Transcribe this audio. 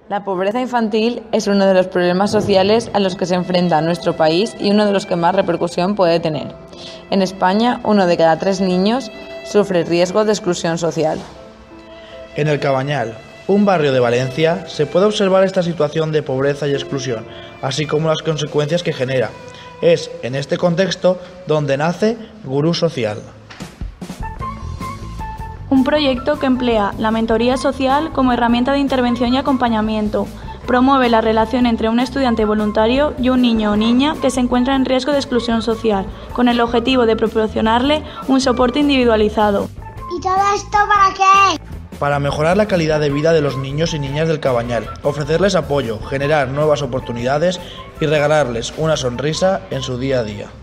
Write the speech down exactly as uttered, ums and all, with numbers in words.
La pobreza infantil es uno de los problemas sociales a los que se enfrenta nuestro país y uno de los que más repercusión puede tener. En España, uno de cada tres niños sufre riesgo de exclusión social. En el Cabañal, un barrio de Valencia, se puede observar esta situación de pobreza y exclusión, así como las consecuencias que genera. Es en este contexto donde nace Gurú Social. Un proyecto que emplea la mentoría social como herramienta de intervención y acompañamiento. Promueve la relación entre un estudiante voluntario y un niño o niña que se encuentra en riesgo de exclusión social, con el objetivo de proporcionarle un soporte individualizado. ¿Y todo esto para qué? Para mejorar la calidad de vida de los niños y niñas del Cabañal, ofrecerles apoyo, generar nuevas oportunidades y regalarles una sonrisa en su día a día.